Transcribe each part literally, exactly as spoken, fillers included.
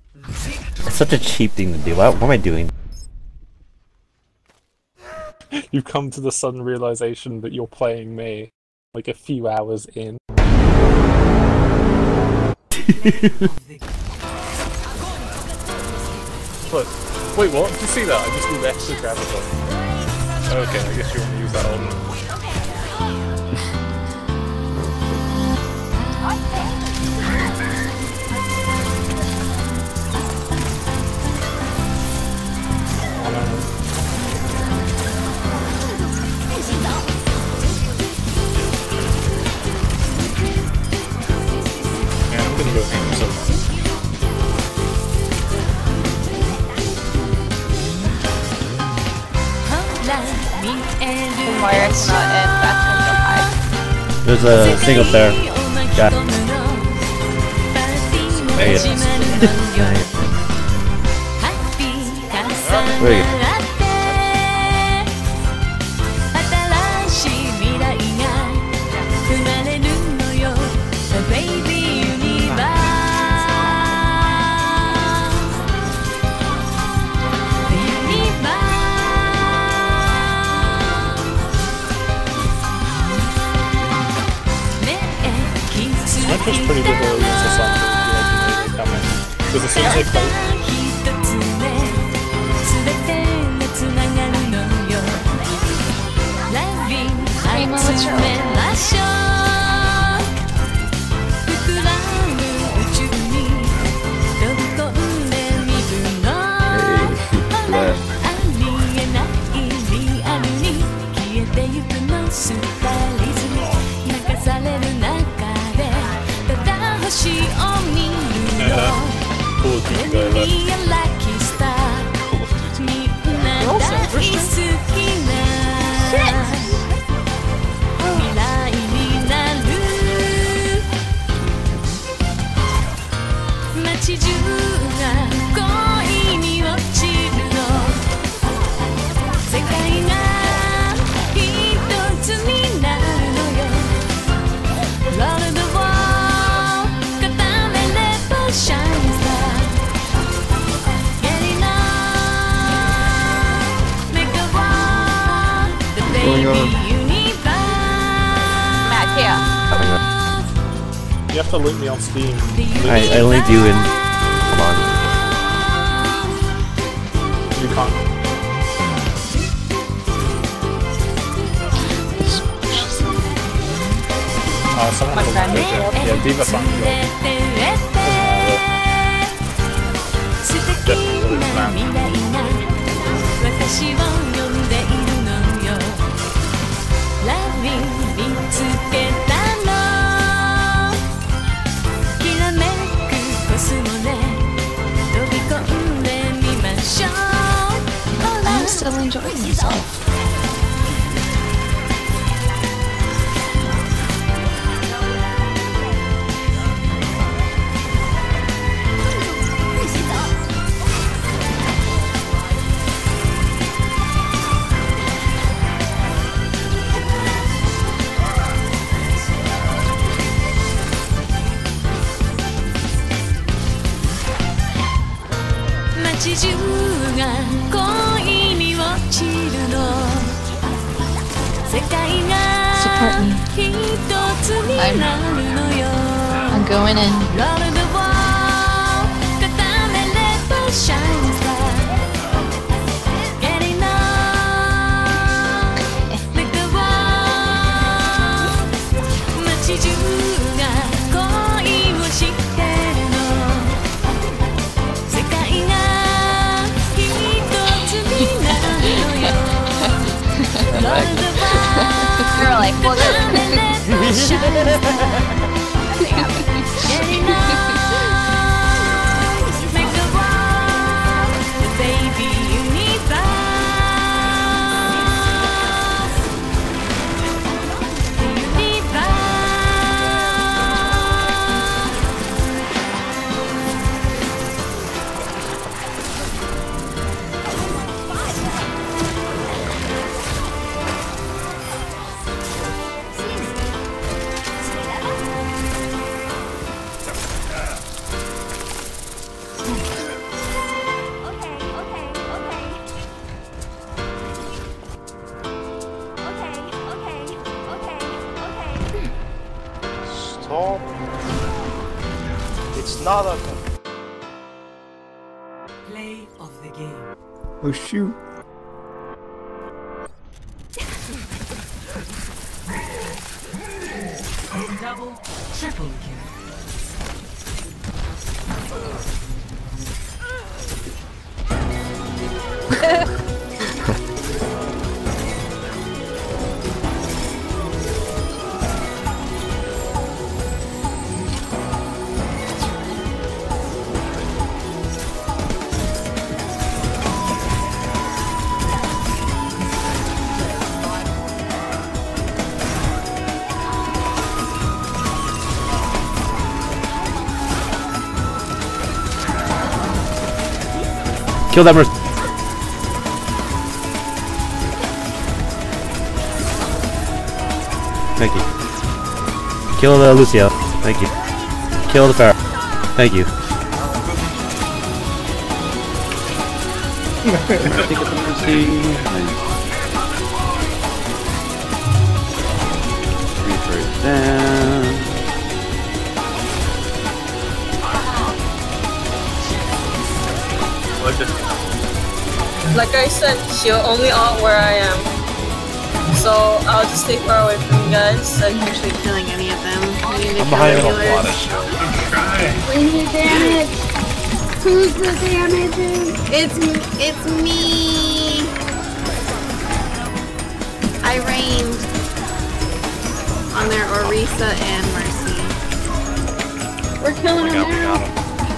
It's such a cheap thing to do. What, what am I doing? You've come to the sudden realization that you're playing me, like a few hours in. But, wait, what? Did you see that? I just moved extra graviton. Okay, I guess you want to use that on. Yeah, I'm gonna go hang some. Moira's not in Bathroom High. There's a single there. Got it. There it is. Where are you? It's pretty good early into Sonic, like, come in. Because as soon as they play... Rima, what's your opening? Cool, keep going left. Going on? Matt, here. You have to link me on Steam. I, I linked you in. Come on. You can't. Uh, someone My has a friend. link. Yeah, Diva found you. Definitely really fan. I'm still enjoying myself. Support me. I'm, I'm going in. You're like, well, nothing happened. Nada. Play of the game. Oh shoot. Double, triple kill. Kill that Mercy. Thank you. Kill the Lucio. Thank you. Kill the Pharah. Thank you. Take it the Mercy. Reaper it down. Like I said, she'll only ult where I am. So I'll just stay far away from you guys. I'm actually killing any of them. We need to I'm kill behind the a lot healers. of We need damage. Who's the damage? It's it's me. I reigned on their Orisa and Mercy. We're killing them now.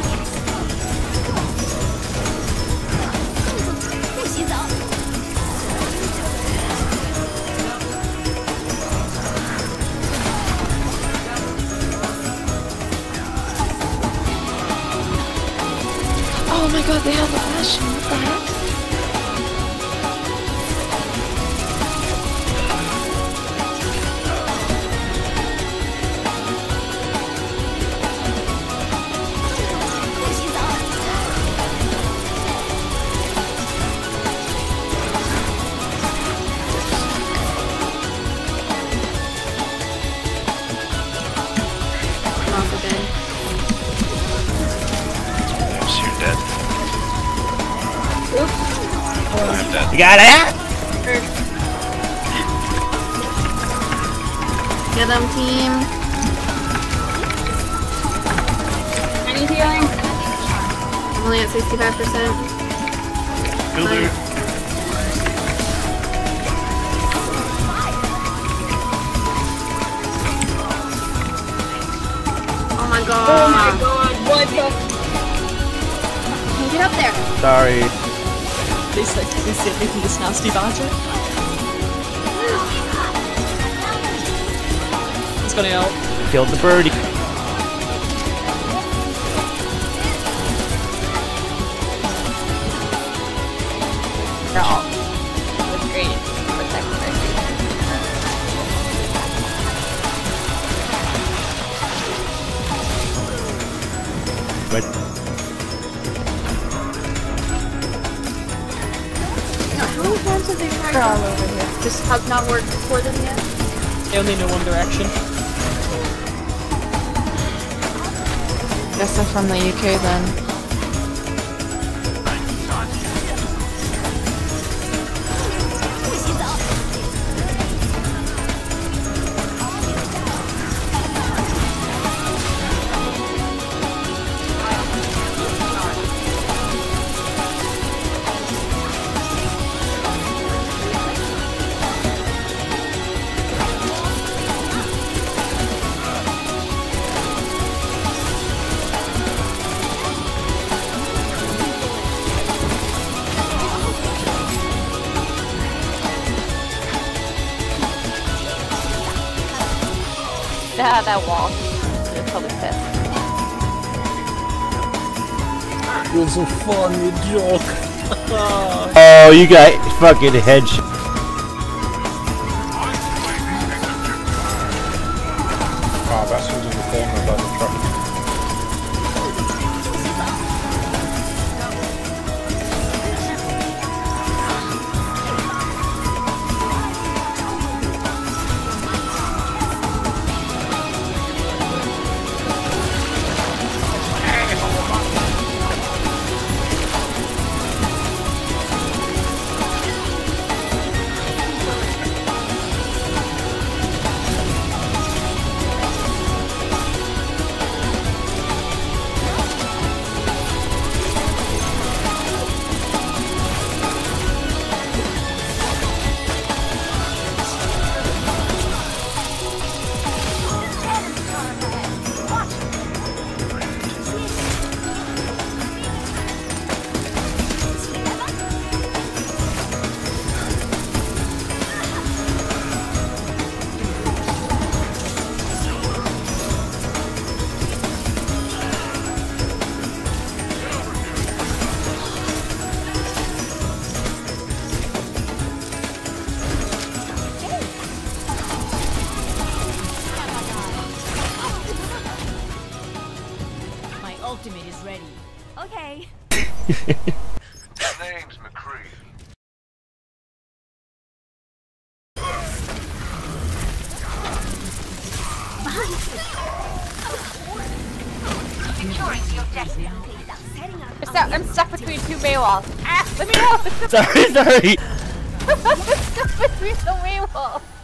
Oh my god, they have a passion. What the heck? I'm also dead. You're dead. I'm dead. You got it? Get them, team. I need healing. I'm only at sixty-five percent. Oh my god. Oh my god, what the? Get up there. Sorry. They said they said making this nasty badger. He's gonna out. Killed the birdie. They're all with great protect Mercy. Right. How many times have they tried They're all to over here. just have not worked for them yet? They only know one direction. Guess they're from the U K then. Yeah, that wall. They're probably pissed. It was a funny joke. Oh, you got fucking headshot. Ah, that's who's in the corner by the truck. Okay. Name's McCree. I'm stuck, I'm stuck between two Maywalls. Ah! Let me out! Sorry, sorry! I'm stuck between the Maywalls!